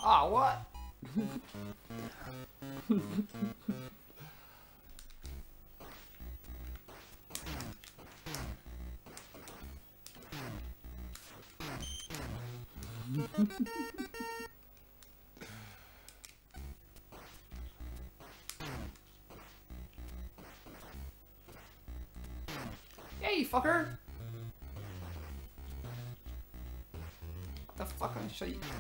Ah, what? Hey, fucker! What the fuck? I'm gonna show you.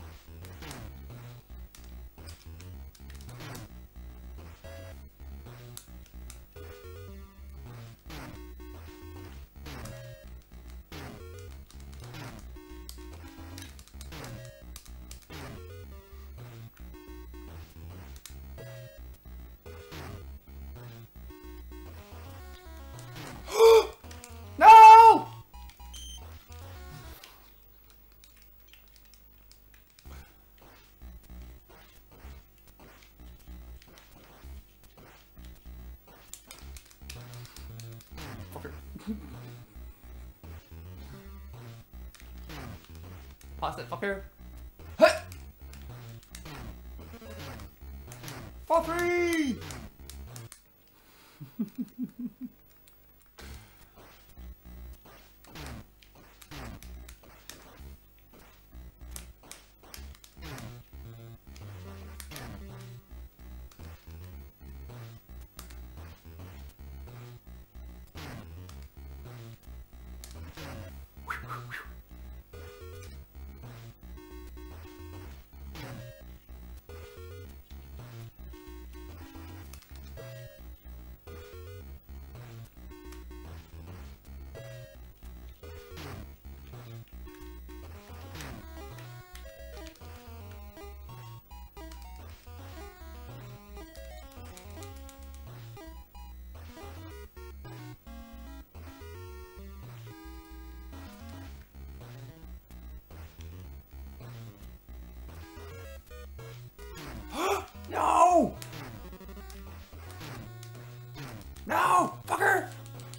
No! Fucker. Pause that fucker. Hey! For free! No! No! Fucker!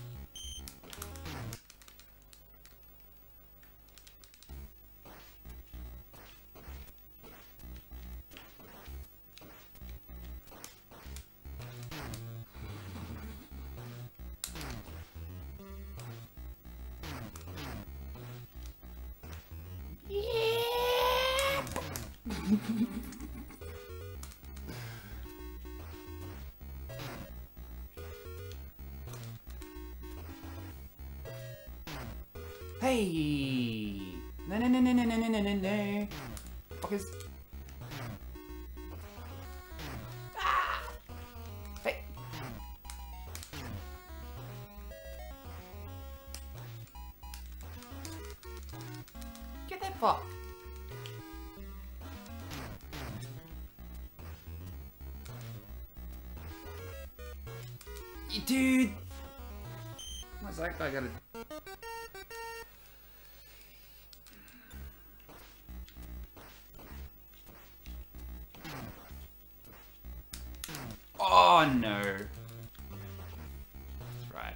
Yeah! Hey! No, no, no, no, no, no, no, no, no, no. Fuckers. Ah! Hey! Get that fuck! Dude! What's that guy gotta... Oh no! That's right.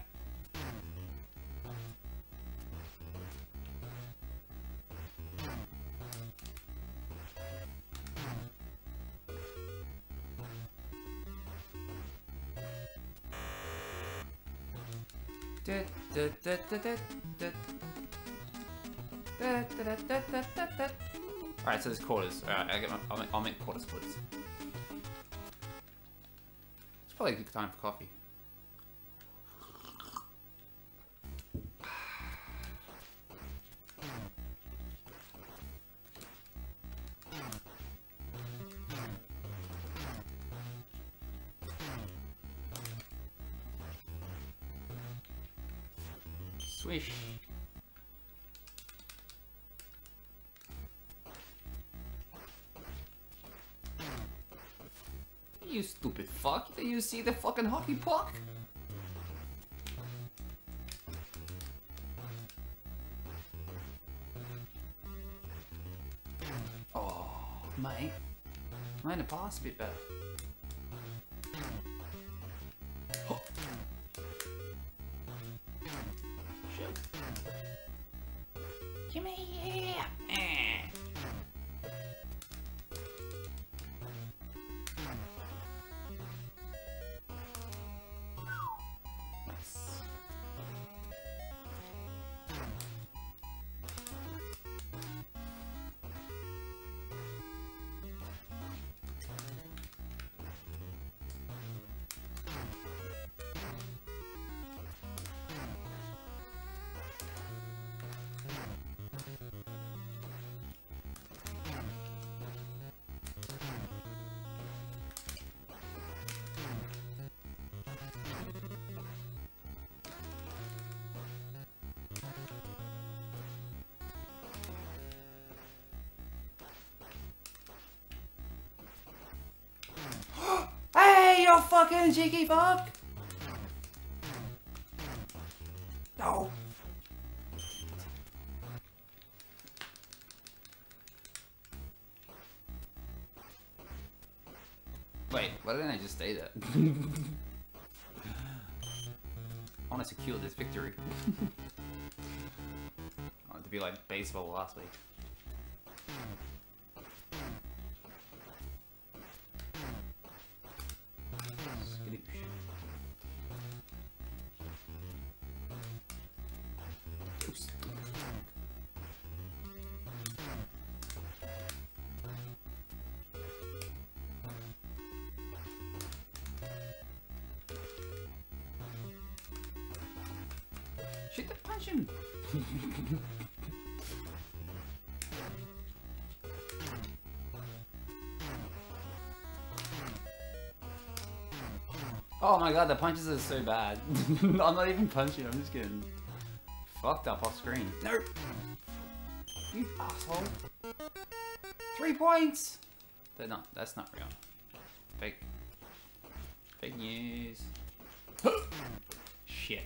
Alright, so there's quarters. Alright, I'll make quarter splits. It's probably a good time for coffee. Swish. You stupid fuck. Do you see the fucking hockey puck? Oh, mate. Mind the pass a bit better. Oh. Shoot. Come here. fucking cheeky fuck! No! Wait, why didn't I just stay there? I want to secure this victory. I want it to be like baseball last week. Oops. Shoot the punch him! Oh my god, the punches are so bad. I'm not even punching, I'm just getting fucked up off screen. No! You asshole! 3 points! That's not real. Fake. Fake news. Shit.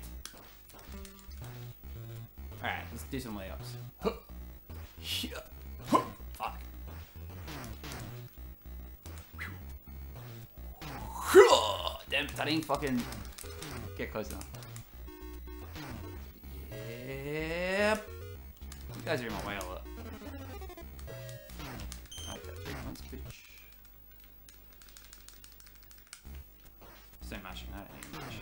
Alright, let's do some layups. Shit. Fuck. Damn, I didn't fucking get close enough. Yep. You guys are in my way a lot. I got 3 points, bitch. Still mashing that, ain't much.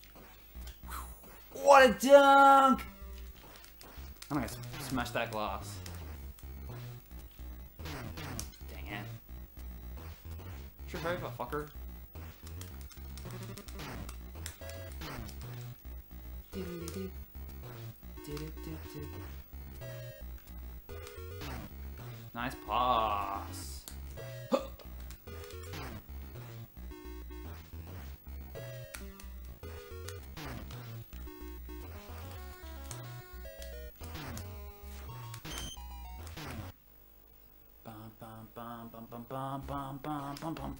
What a dunk! I'm gonna smash that glass. Dang it. Trip over, fucker. Nice pass. Bum bum bum bum bum bum bum bum bum bum.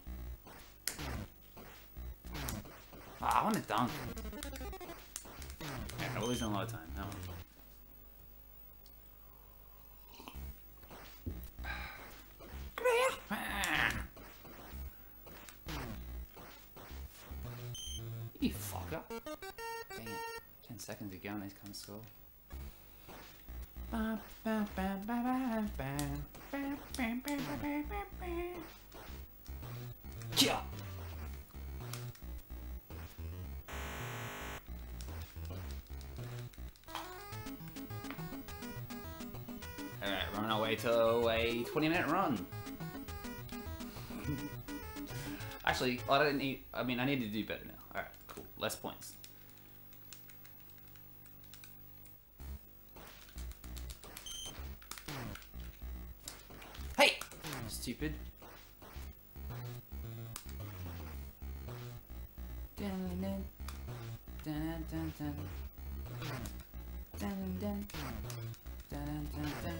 Ah, I want to dunk. Yeah, we're losing a lot of time. No. You fucker. Dang it. 10 seconds ago and he's come score. Yeah. Alright, we're on our way to a 20-minute run. Actually, I need to do better now. Alright, cool. Less points. Hey! Stupid. Dun, dun, dun, dun, dun. Dun, dun. Dun, dun, dun.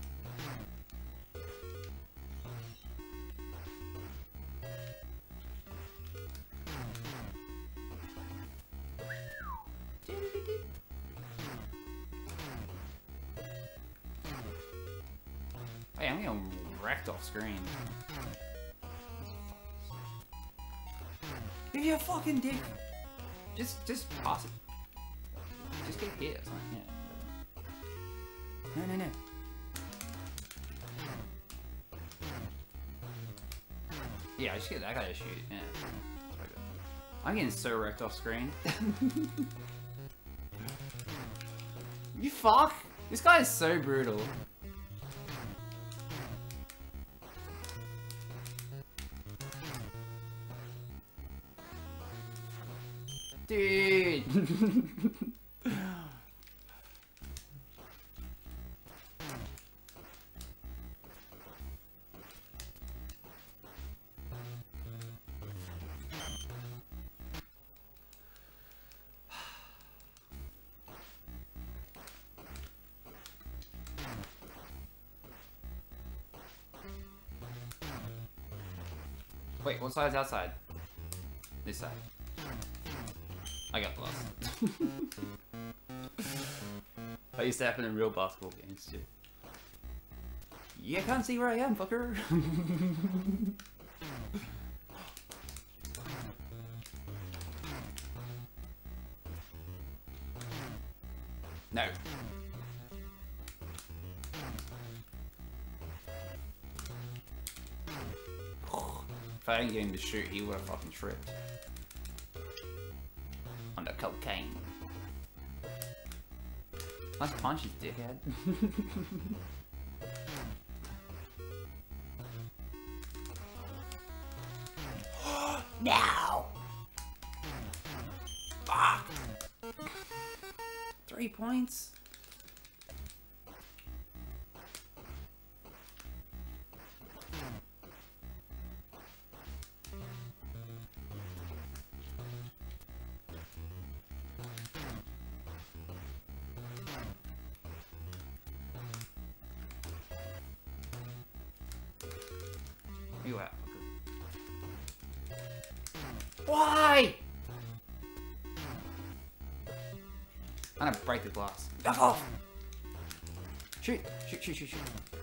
Hey, I'm getting wrecked off screen. Give you a fucking dick. Just pass it. Just get hit or something. Yeah. No. Yeah, I just get that guy to shoot. Yeah. I'm getting so wrecked off screen. You fuck! This guy is so brutal. Dude! Wait, what side's outside? This side. I got lost. That used to happen in real basketball games too. You can't see where I am, fucker. No. If I didn't get him to shoot, he would have fucking tripped. On the cocaine. Nice punches, dickhead. Now! Fuck! 3 points? Where you at, fucker? Why? I'm gonna break the glass. Back off! Shoot! Shoot, shoot, shoot, shoot.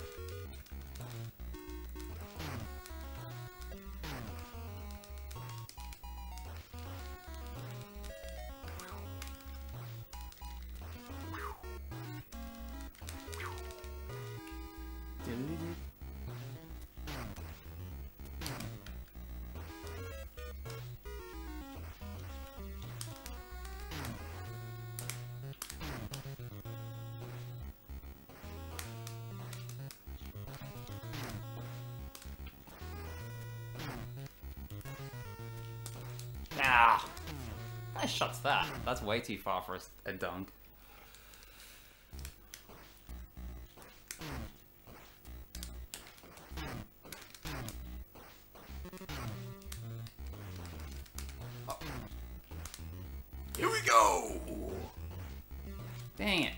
Ah! Nice shot's that. That's way too far for a dunk. Oh. Here we go! Dang it.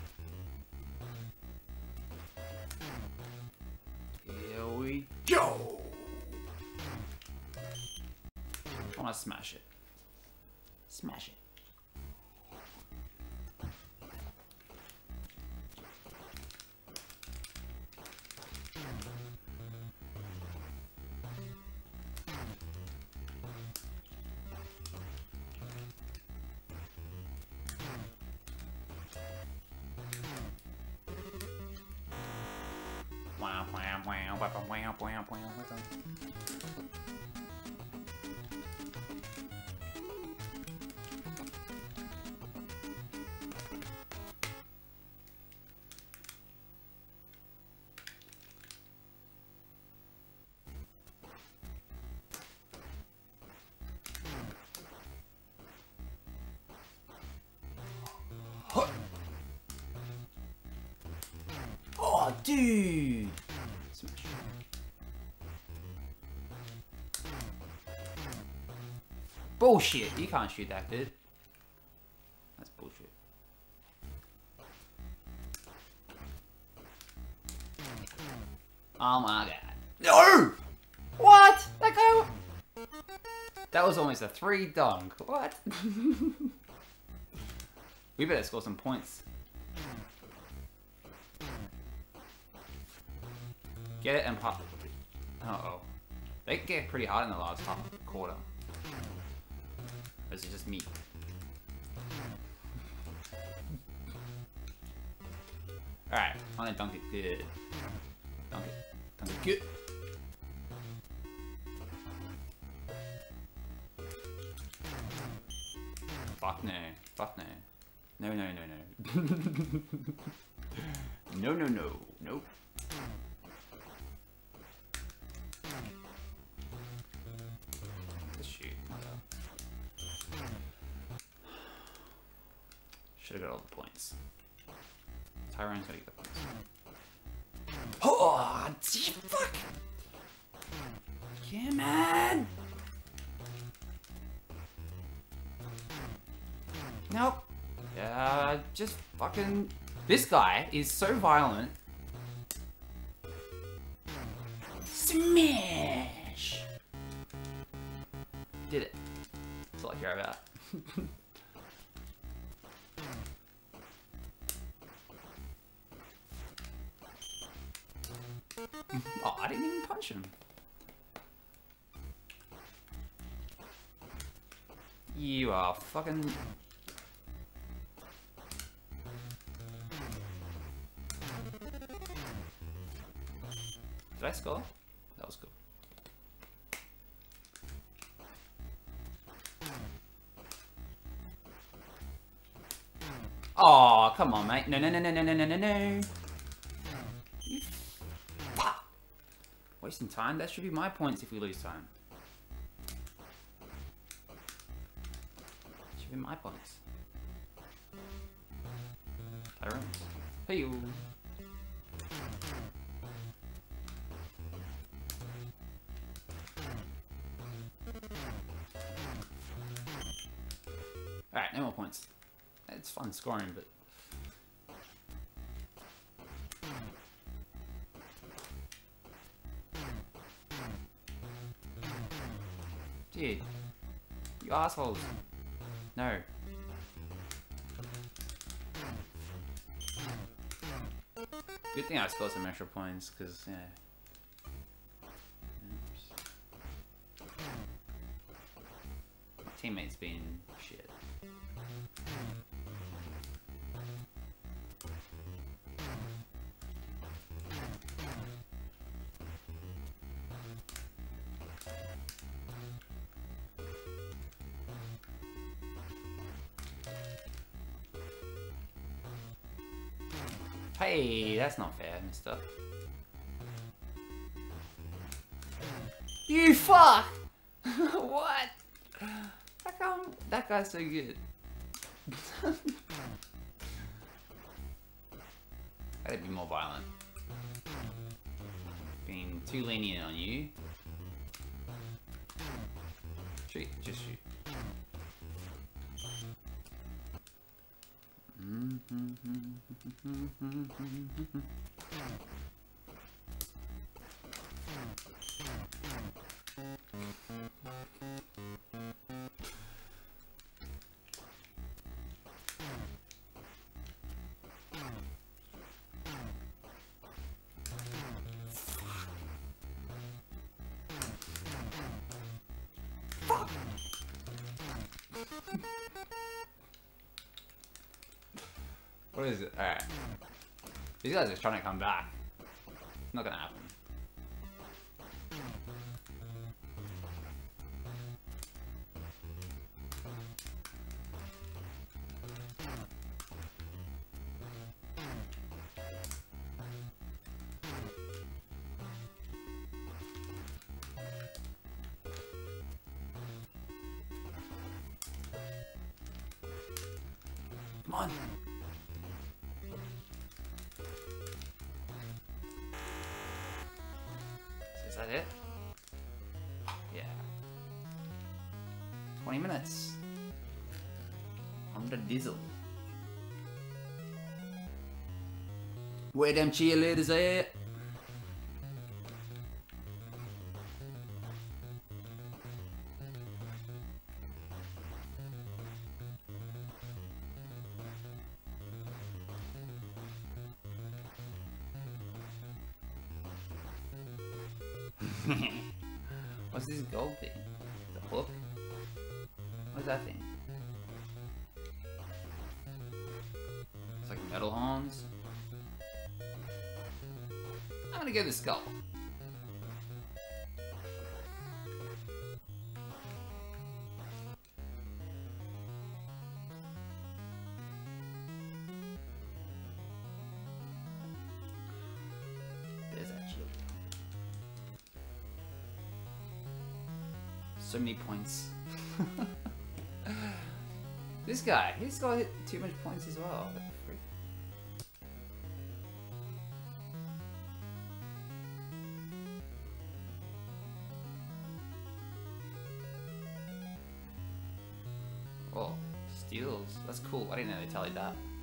Here we go! I want to smash it. Smash it. Wow, wow, wow, wow, wow, wow, wow, wow. Oh, dude! Smash. Bullshit! You can't shoot that, dude. That's bullshit. Oh my god. No! What? That guy... That was almost a 3 dunk. What? We better score some points. Get it and pop. Uh-oh. They get pretty hard in the last half quarter. Or is it just me? Alright, I wanna dunk it good. Dunk it. Dunk it good. Fuck no. Fuck no. No, no, no, no. No, no, no. Nope. Let's shoot. Should've got all the points. Tyrone's gotta get the points. Oh, gee, fuck! Yeah, man! Nope. Just fucking... This guy is so violent. Smash! Did it. feel like you're about. Oh, I didn't even punch him. You are fucking... Did I score? That was cool. Oh, come on, mate. No, no, no, no, no, no, no, no, no. You fuck. Wasting time? That should be my points if we lose time. Should be my points. Tyrants. Hey, you. Alright, no more points. It's fun scoring, but... Dude. You assholes. No. Good thing I scored some extra points, because, yeah. My teammates being shit. Hey, that's not fair, mister. You fuck! What? How come that guy's so good? Gotta be more violent. Being too lenient on you. Shoot, just shoot. What is it? Alright. These guys are trying to come back. It's not gonna happen. Come on. Is that it? Yeah. 20 minutes. On the diesel. Where them cheerleaders at? What's this gold thing? The hook? What's that thing? It's like metal horns. I'm gonna get the skull. There's that shield. So many points. This guy, he's got too much points as well. What the freak? Oh, steals. That's cool. I didn't know they tallied that.